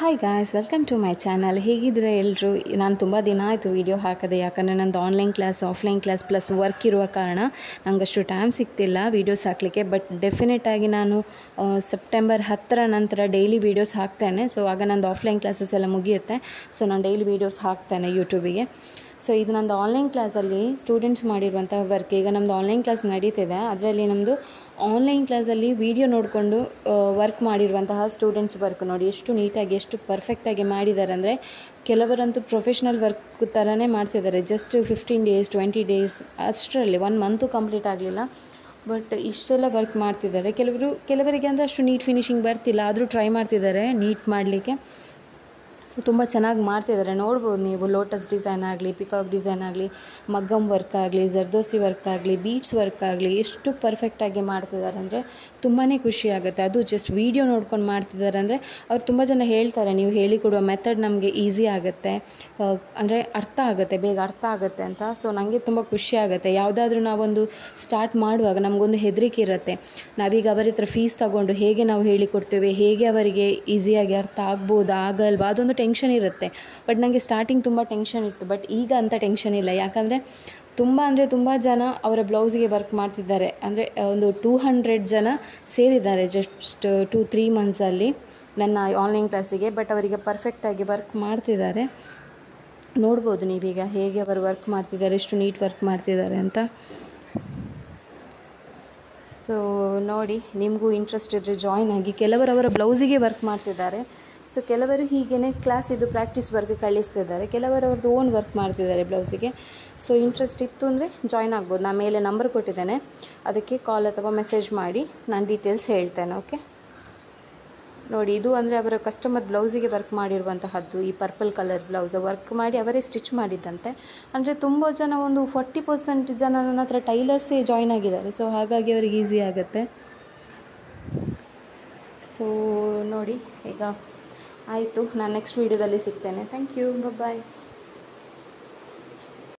Hi guys, welcome to my channel. ಹೇಗಿದ್ರೆ ಎಲ್ಲರೂ? ನಾನು ತುಂಬ ದಿನ ಆಯಿತು ವೀಡಿಯೋ ಹಾಕದೆ, ಯಾಕಂದರೆ ನಂದು online class, offline class plus work ಇರುವ ಕಾರಣ ನನಗಷ್ಟು ಟೈಮ್ ಸಿಗ್ತಿಲ್ಲ ವೀಡಿಯೋಸ್ ಹಾಕಲಿಕ್ಕೆ. ಬಟ್ ಡೆಫಿನೆಟಾಗಿ ನಾನು ಸೆಪ್ಟೆಂಬರ್ 10ರ ನಂತರ ಡೈಲಿ ವೀಡಿಯೋಸ್ ಹಾಕ್ತೇನೆ. ಸೊ ಆಗ ನಂದು ಆಫ್ಲೈನ್ ಕ್ಲಾಸಸ್ ಎಲ್ಲ ಮುಗಿಯುತ್ತೆ. ಸೊ ನಾನು ಡೈಲಿ ವೀಡಿಯೋಸ್ ಹಾಕ್ತೇನೆ ಯೂಟ್ಯೂಬಿಗೆ. ಸೊ ಇದು ನಂದು ಆನ್ಲೈನ್ ಕ್ಲಾಸಲ್ಲಿ ಸ್ಟೂಡೆಂಟ್ಸ್ ಮಾಡಿರುವಂಥ ವರ್ಕ್. ಈಗ ನಮ್ಮದು ಆನ್ಲೈನ್ ಕ್ಲಾಸ್ ನಡೀತಿದೆ. ಅದರಲ್ಲಿ ನಮ್ಮದು ಆನ್ಲೈನ್ ಕ್ಲಾಸಲ್ಲಿ ವೀಡಿಯೋ ನೋಡಿಕೊಂಡು ವರ್ಕ್ ಮಾಡಿರುವಂತಹ ಸ್ಟೂಡೆಂಟ್ಸ್ ವರ್ಕ್ ನೋಡಿ ಎಷ್ಟು ನೀಟಾಗಿ, ಎಷ್ಟು ಪರ್ಫೆಕ್ಟಾಗಿ ಮಾಡಿದ್ದಾರೆ ಅಂದರೆ, ಕೆಲವರಂತೂ ಪ್ರೊಫೆಷ್ನಲ್ ವರ್ಕ್ ಥರನೇ ಮಾಡ್ತಿದ್ದಾರೆ. ಜಸ್ಟ್ 15 ಡೇಸ್ 20 ಡೇಸ್ ಅಷ್ಟರಲ್ಲಿ 1 ಮಂತು ಕಂಪ್ಲೀಟ್ ಆಗಲಿಲ್ಲ. ಬಟ್ ಇಷ್ಟೆಲ್ಲ ವರ್ಕ್ ಮಾಡ್ತಿದ್ದಾರೆ. ಕೆಲವರಿಗೆ ಅಂದರೆ ಅಷ್ಟು ನೀಟ್ ಫಿನಿಶಿಂಗ್ ಬರ್ತಿಲ್ಲ, ಆದರೂ ಟ್ರೈ ಮಾಡ್ತಿದ್ದಾರೆ ನೀಟ್ ಮಾಡಲಿಕ್ಕೆ. ಸೊ ತುಂಬ ಚೆನ್ನಾಗಿ ಮಾಡ್ತಿದ್ದಾರೆ. ನೋಡ್ಬೋದು ನೀವು, ಲೋಟಸ್ ಡಿಸೈನ್ ಆಗಲಿ, ಪಿಕಾಕ್ ಡಿಸೈನ್ ಆಗಲಿ, ಮಗ್ಗಮ್ ವರ್ಕ್ ಆಗಲಿ, ಜರ್ದೋಸಿ ವರ್ಕ್ ಆಗಲಿ, ಬೀಡ್ಸ್ ವರ್ಕ್ ಆಗಲಿ, ಎಷ್ಟು ಪರ್ಫೆಕ್ಟಾಗಿ ಮಾಡ್ತಿದ್ದಾರೆ ಅಂದರೆ ತುಂಬಾ ಖುಷಿ ಆಗುತ್ತೆ. ಅದು ಜಸ್ಟ್ ವೀಡಿಯೋ ನೋಡ್ಕೊಂಡು ಮಾಡ್ತಿದ್ದಾರೆ ಅಂದರೆ ಅವ್ರು ತುಂಬ ಜನ ಹೇಳ್ತಾರೆ, ನೀವು ಹೇಳಿಕೊಡುವ ಮೆಥಡ್ ನಮಗೆ ಈಸಿ ಆಗುತ್ತೆ, ಅಂದರೆ ಬೇಗ ಅರ್ಥ ಆಗುತ್ತೆ ಅಂತ. ಸೊ ನನಗೆ ತುಂಬ ಖುಷಿ ಆಗುತ್ತೆ. ಯಾವುದಾದ್ರೂ ನಾವೊಂದು ಸ್ಟಾರ್ಟ್ ಮಾಡುವಾಗ ನಮಗೊಂದು ಹೆದರಿಕೆ ಇರುತ್ತೆ. ನಾವೀಗ ಅವರ ಹತ್ರ ಫೀಸ್ ತಗೊಂಡು ಹೇಗೆ ನಾವು ಹೇಳಿಕೊಡ್ತೇವೆ, ಹೇಗೆ ಅವರಿಗೆ ಈಸಿಯಾಗಿ ಅರ್ಥ ಆಗ್ಬೋದಾ ಆಗಲ್ವಾ, ಅದೊಂದು ಟೆನ್ಷನ್ ಇರುತ್ತೆ. ಬಟ್ ನನಗೆ ಸ್ಟಾರ್ಟಿಂಗ್ ತುಂಬ ಟೆನ್ಷನ್ ಇತ್ತು. ಬಟ್ ಈಗ ಅಂಥ ಟೆನ್ಷನ್ ಇಲ್ಲ. ಯಾಕಂದರೆ ತುಂಬ ಜನ ಅವರ ಬ್ಲೌಸಿಗೆ ವರ್ಕ್ ಮಾಡ್ತಿದ್ದಾರೆ. ಅಂದರೆ ಒಂದು 200 ಜನ ಸೇರಿದ್ದಾರೆ ಜಸ್ಟ್ 2-3 ಮಂತ್ಸಲ್ಲಿ ನನ್ನ ಆನ್ಲೈನ್ ಕ್ಲಾಸಿಗೆ. ಬಟ್ ಅವರಿಗೆ ಪರ್ಫೆಕ್ಟಾಗಿ ವರ್ಕ್ ಮಾಡ್ತಿದ್ದಾರೆ. ನೋಡ್ಬೋದು ನೀವೀಗ ಹೇಗೆ ಅವರು ವರ್ಕ್ ಮಾಡ್ತಿದ್ದಾರೆ, ಎಷ್ಟು ನೀಟ್ ವರ್ಕ್ ಮಾಡ್ತಿದ್ದಾರೆ ಅಂತ. ಸೊ ನೋಡಿ, ನಿಮಗೂ ಇಂಟ್ರೆಸ್ಟ್ ಇದ್ದರೆ ಜಾಯ್ನ್ ಆಗಿ. ಕೆಲವರು ಅವರ ಬ್ಲೌಸಿಗೆ ವರ್ಕ್ ಮಾಡ್ತಿದ್ದಾರೆ. ಸೊ ಕೆಲವರು ಹೀಗೇ ಕ್ಲಾಸಿದ್ದು ಪ್ರಾಕ್ಟೀಸ್ ವರ್ಕ್ ಕಳಿಸ್ತಿದ್ದಾರೆ. ಕೆಲವರು ಅವ್ರದ್ದು ಓನ್ ವರ್ಕ್ ಮಾಡ್ತಿದ್ದಾರೆ ಬ್ಲೌಸಿಗೆ. ಸೊ ಇಂಟ್ರೆಸ್ಟ್ ಇತ್ತು ಅಂದರೆ ಜಾಯ್ನ್ ಆಗ್ಬೋದು. ನಾನು ಮೇಲೆ ನಂಬರ್ ಕೊಟ್ಟಿದ್ದೇನೆ, ಅದಕ್ಕೆ ಕಾಲ್ ಅಥವಾ ಮೆಸೇಜ್ ಮಾಡಿ ನಾನು ಡೀಟೇಲ್ಸ್ ಹೇಳ್ತೇನೆ. ಓಕೆ, ನೋಡಿ ಇದು ಅಂದರೆ ಅವರ ಕಸ್ಟಮರ್ ಬ್ಲೌಸಿಗೆ ವರ್ಕ್ ಮಾಡಿರುವಂತಹದ್ದು. ಈ ಪರ್ಪಲ್ ಕಲರ್ ಬ್ಲೌಸ್ ವರ್ಕ್ ಮಾಡಿ ಅವರೇ ಸ್ಟಿಚ್ ಮಾಡಿದ್ದಂತೆ. ಅಂದರೆ ತುಂಬ ಜನ, ಒಂದು 40% ಜನ ನನ್ನ ಹತ್ರ ಟೈಲರ್ಸೇ ಜಾಯ್ನ್ ಆಗಿದ್ದಾರೆ. ಸೊ ಹಾಗಾಗಿ ಅವ್ರಿಗೆ ಈಸಿ ಆಗುತ್ತೆ. ಸೊ ನೋಡಿ, ಈಗ ಆಯಿತು, ನಾನು ನೆಕ್ಸ್ಟ್ ವೀಡಿಯೋದಲ್ಲಿ ಸಿಗ್ತೇನೆ. Thank you, bye.